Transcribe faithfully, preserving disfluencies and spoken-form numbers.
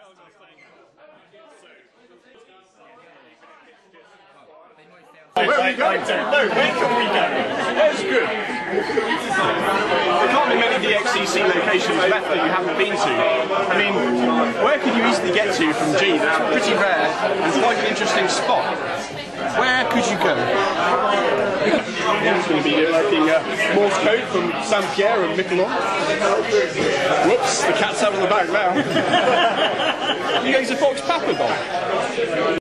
Where are we going to? No, where can we go? That's good. There can't be many D X C C locations left that you haven't been to. I mean, where could you easily get to from G? That's pretty rare and quite an interesting spot. Where could you go? Yeah, it's going to be liking uh, Morse code from Pierre and Miquelon. Whoops, the cat's out of the bag now. You going to Fox Papa Dog?